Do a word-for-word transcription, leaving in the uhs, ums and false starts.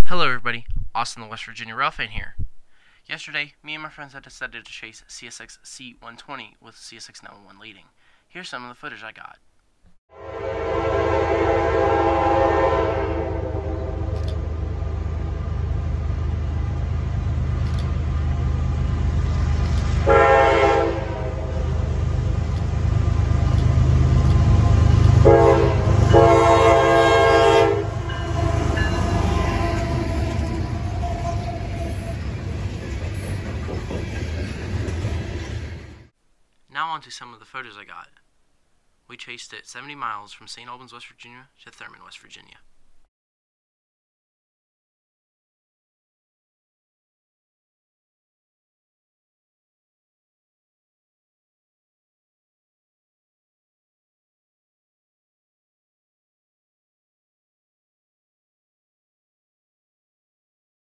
Hello everybody, Austin the West Virginia Railfan here. Yesterday, me and my friends had decided to chase C S X C one twenty with C S X nine one one leading. Here's some of the footage I got. Now on to some of the photos I got. We chased it seventy miles from Saint Albans, West Virginia to Thurman, West Virginia.